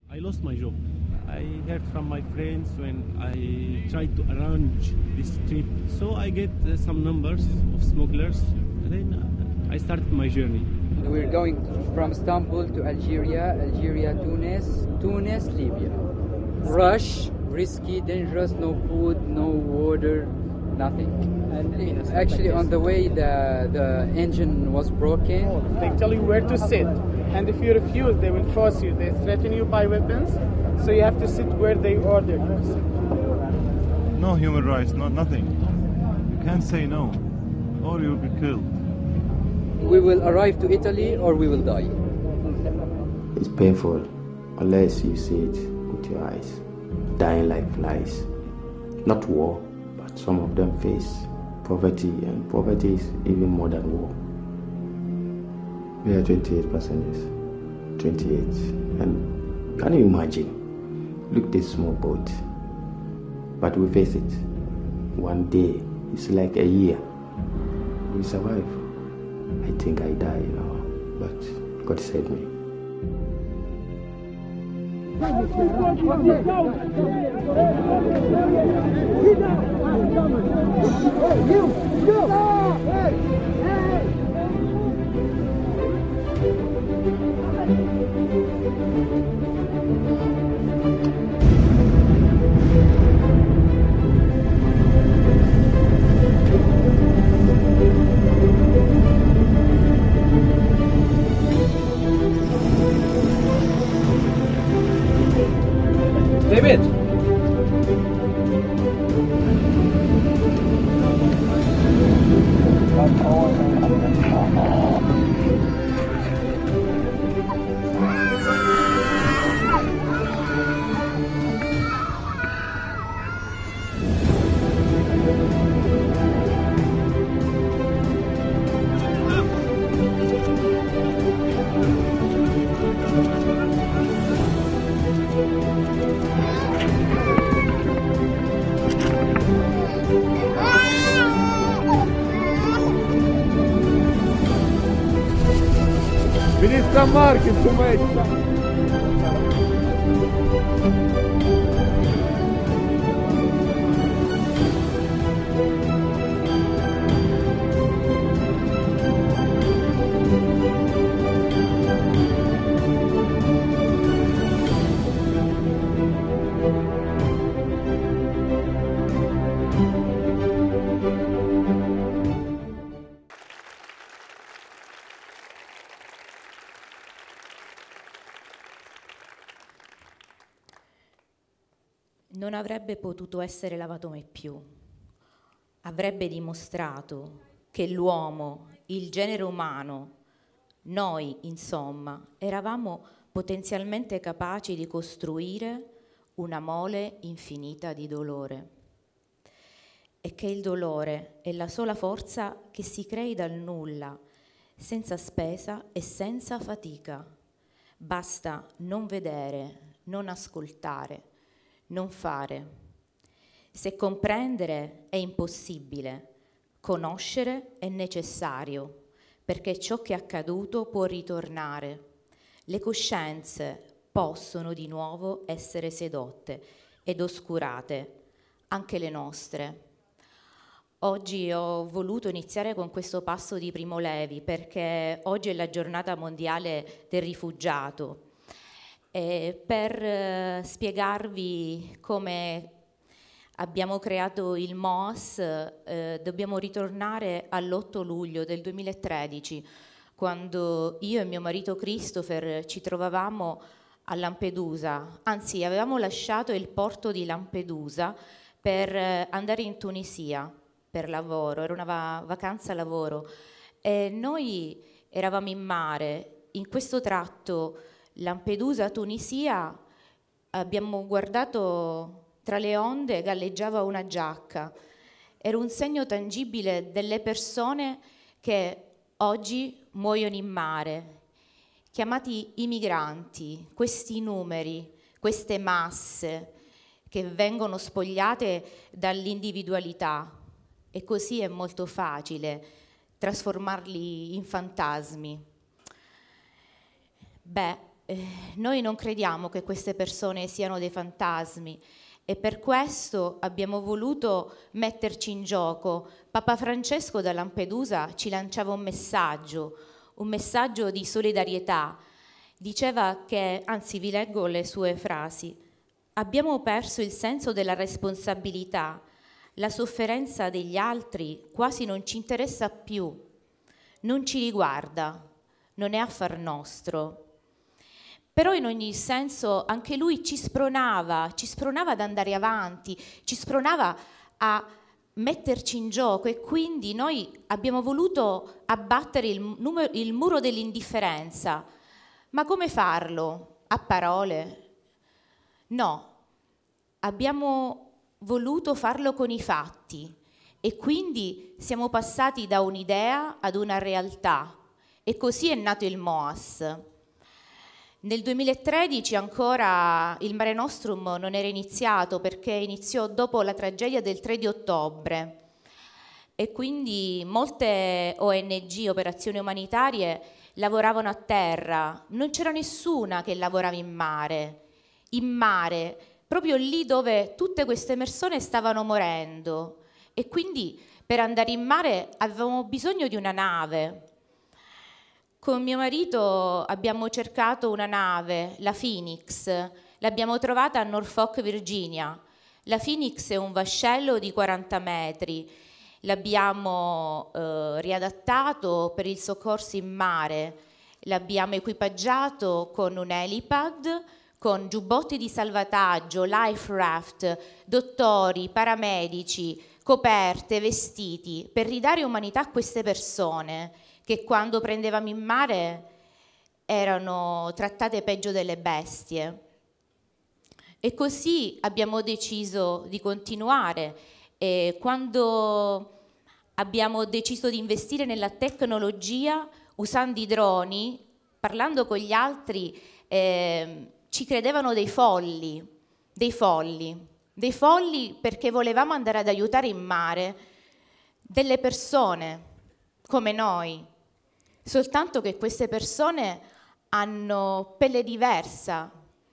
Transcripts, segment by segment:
I lost my job. I heard from my friends when I tried to arrange this trip. So I get some numbers of smugglers. And then I started my journey. We're going from Istanbul to Algeria, Algeria, Tunis, Tunis, Libya. Rush, risky, dangerous, no food, no water, nothing. And actually on the way the engine was broken. They tell you where to sit. And if you refuse, they will force you. They threaten you by weapons. So you have to sit where they order you to sit. No human rights, nothing. You can't say no, or you'll be killed. We will arrive to Italy or we will die. It's painful unless you see it with your eyes. Dying like flies. Not war, but some of them face poverty, and poverty is even more than war. We are 28 passengers. 28. And can you imagine? Look, this small boat. But we face it. One day, it's like a year. We survive. I think I die, but God saved me. David! Ministra Marchi, insomma. Non avrebbe potuto essere lavato mai più. Avrebbe dimostrato che l'uomo, il genere umano, noi, insomma, eravamo potenzialmente capaci di costruire una mole infinita di dolore. E che il dolore è la sola forza che si crei dal nulla, senza spesa e senza fatica. Basta non vedere, non ascoltare, non fare. Se comprendere è impossibile, conoscere è necessario, perché ciò che è accaduto può ritornare. Le coscienze possono di nuovo essere sedotte ed oscurate, anche le nostre. Oggi ho voluto iniziare con questo passo di Primo Levi, perché oggi è la giornata mondiale del rifugiato. Per spiegarvi come abbiamo creato il MOAS, dobbiamo ritornare all'8 luglio del 2013, quando io e mio marito Christopher ci trovavamo a Lampedusa, anzi avevamo lasciato il porto di Lampedusa per andare in Tunisia per lavoro, era una vacanza lavoro, e noi eravamo in mare, in questo tratto Lampedusa-Tunisia, abbiamo guardato tra le onde, galleggiava una giacca. Era un segno tangibile delle persone che oggi muoiono in mare, chiamati i migranti, questi numeri, queste masse che vengono spogliate dall'individualità. E così è molto facile trasformarli in fantasmi. Beh, noi non crediamo che queste persone siano dei fantasmi e per questo abbiamo voluto metterci in gioco. Papa Francesco da Lampedusa ci lanciava un messaggio di solidarietà. Diceva che, anzi vi leggo le sue frasi, abbiamo perso il senso della responsabilità, la sofferenza degli altri quasi non ci interessa più, non ci riguarda, non è affar nostro. Però in ogni senso anche lui ci spronava ad andare avanti, ci spronava a metterci in gioco e quindi noi abbiamo voluto abbattere il muro dell'indifferenza. Ma come farlo? A parole? No, abbiamo voluto farlo con i fatti e quindi siamo passati da un'idea ad una realtà e così è nato il MOAS. Nel 2013 ancora il Mare Nostrum non era iniziato perché iniziò dopo la tragedia del 3 di ottobre e quindi molte ONG, operazioni umanitarie, lavoravano a terra, non c'era nessuna che lavorava in mare, proprio lì dove tutte queste persone stavano morendo e quindi per andare in mare avevamo bisogno di una nave. Con mio marito abbiamo cercato una nave, la Phoenix, l'abbiamo trovata a Norfolk, Virginia. La Phoenix è un vascello di 40 metri, l'abbiamo riadattato per il soccorso in mare, l'abbiamo equipaggiato con un helipad, con giubbotti di salvataggio, life raft, dottori, paramedici, coperte, vestiti, per ridare umanità a queste persone che quando prendevamo in mare erano trattate peggio delle bestie. E così abbiamo deciso di continuare. E quando abbiamo deciso di investire nella tecnologia, usando i droni, parlando con gli altri, ci credevano dei folli perché volevamo andare ad aiutare in mare delle persone come noi. Soltanto che queste persone hanno pelle diversa.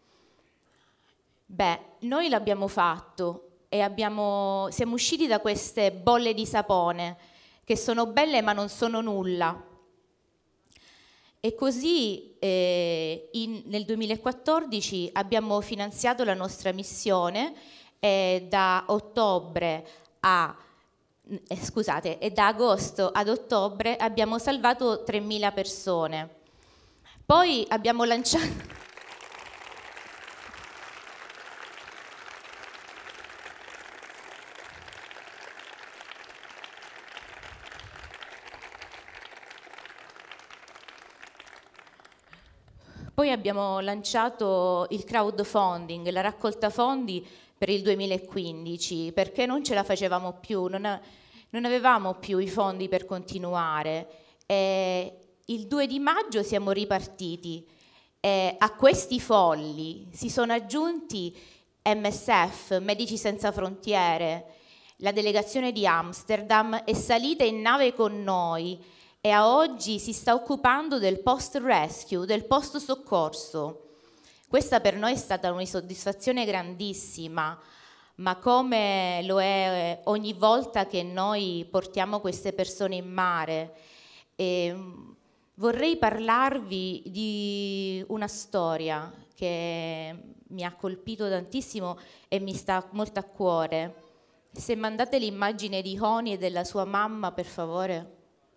Noi l'abbiamo fatto e siamo usciti da queste bolle di sapone che sono belle ma non sono nulla. E così nel 2014 abbiamo finanziato la nostra missione e da agosto ad ottobre abbiamo salvato 3.000 persone. Poi abbiamo lanciato... Poi abbiamo lanciato il crowdfunding, la raccolta fondi per il 2015, perché non ce la facevamo più, non avevamo più i fondi per continuare. E il 2 di maggio siamo ripartiti e a questi folli si sono aggiunti MSF, Medici Senza Frontiere, la delegazione di Amsterdam è salita in nave con noi e a oggi si sta occupando del post-rescue, del post-soccorso. Questa per noi è stata una soddisfazione grandissima, ma come lo è ogni volta che noi portiamo queste persone in mare. Vorrei parlarvi di una storia che mi ha colpito tantissimo e mi sta molto a cuore. Se mandate l'immagine di Honi e della sua mamma, per favore.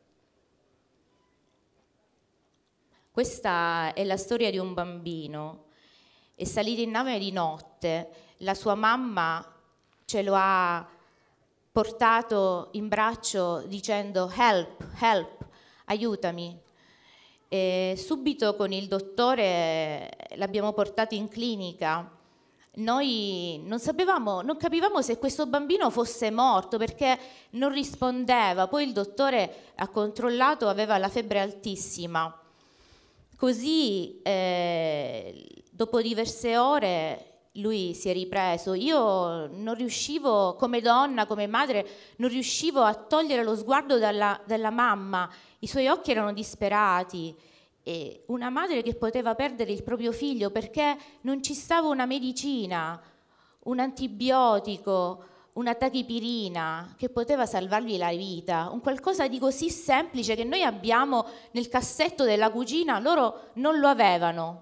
Questa è la storia di un bambino. È salito in nave di notte, la sua mamma ce lo ha portato in braccio dicendo help, help, aiutami. E subito con il dottore l'abbiamo portato in clinica. Noi non capivamo se questo bambino fosse morto perché non rispondeva. Poi il dottore ha controllato, aveva la febbre altissima. Così dopo diverse ore lui si è ripreso. Io non riuscivo, come donna, come madre, non riuscivo a togliere lo sguardo dalla mamma. I suoi occhi erano disperati e una madre che poteva perdere il proprio figlio perché non ci stava una medicina, un antibiotico, una tachipirina che poteva salvargli la vita, un qualcosa di così semplice che noi abbiamo nel cassetto della cucina, loro non lo avevano.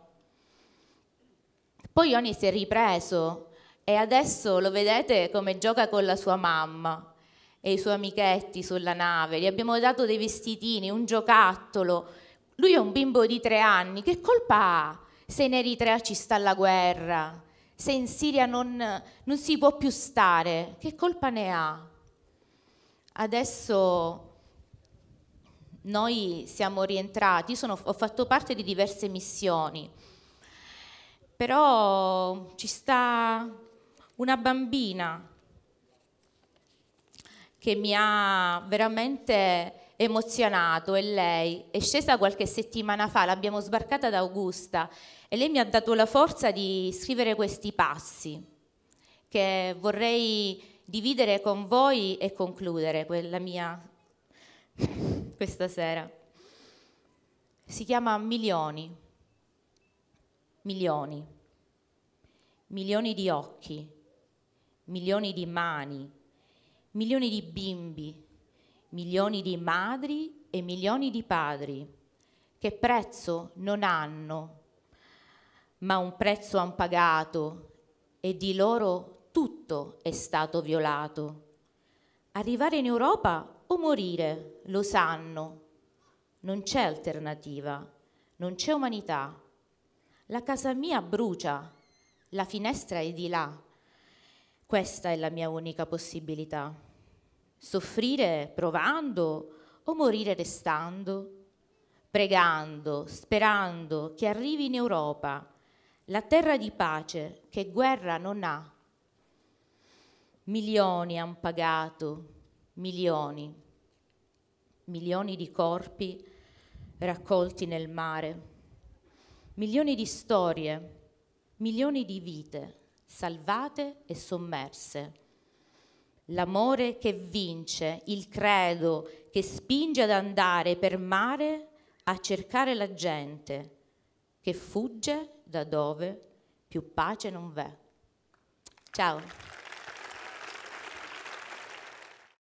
Poi Ioni si è ripreso e adesso lo vedete come gioca con la sua mamma e i suoi amichetti sulla nave, gli abbiamo dato dei vestitini, un giocattolo. Lui è un bimbo di 3 anni, che colpa ha se in Eritrea ci sta la guerra, se in Siria non si può più stare, che colpa ne ha? Adesso noi siamo rientrati, ho fatto parte di diverse missioni, però ci sta una bambina che mi ha veramente emozionato, e lei è scesa qualche settimana fa, l'abbiamo sbarcata da Augusta e lei mi ha dato la forza di scrivere questi passi che vorrei dividere con voi e concludere questa sera. Si chiama milioni, milioni, milioni di occhi, milioni di mani, milioni di bimbi, milioni di madri e milioni di padri che prezzo non hanno, ma un prezzo han pagato e di loro tutto è stato violato. Arrivare in Europa o morire, lo sanno, non c'è alternativa, non c'è umanità. La casa mia brucia, la finestra è di là. Questa è la mia unica possibilità. Soffrire provando o morire restando, pregando, sperando che arrivi in Europa la terra di pace che guerra non ha. Milioni han pagato, milioni, milioni di corpi raccolti nel mare, milioni di storie, milioni di vite salvate e sommerse. L'amore che vince, il credo che spinge ad andare per mare a cercare la gente che fugge da dove più pace non v'è. Ciao.